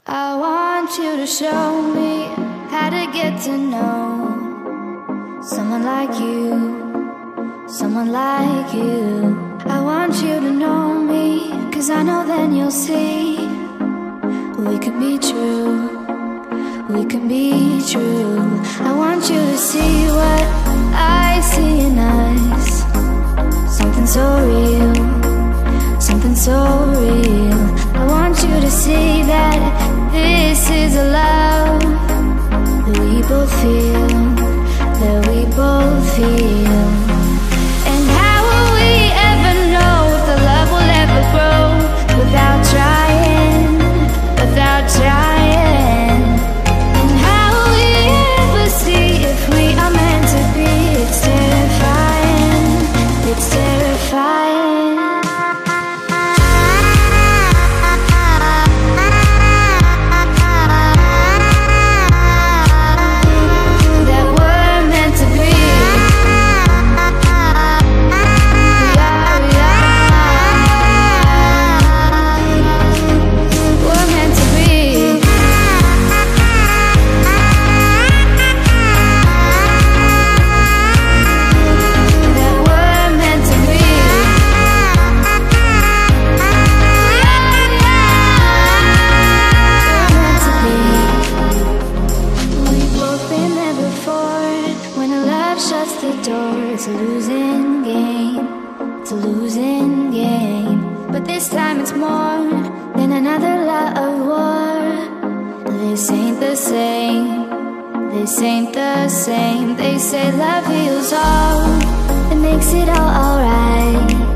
I want you to show me how to get to know someone like you, someone like you. I want you to know me, 'cause I know then you'll see we could be true, we can be true. I want you to see what I see in us, something so real, something so real. I want you to see that this is a love that we both feel, that we both feel. And how will we ever know if the love will ever grow without trying, without trying? And how will we ever see if we are meant to be? It's terrifying, it's terrifying. It's a losing game, it's a losing game. But this time it's more than another love war. This ain't the same, this ain't the same. They say love heals all, it makes it all alright.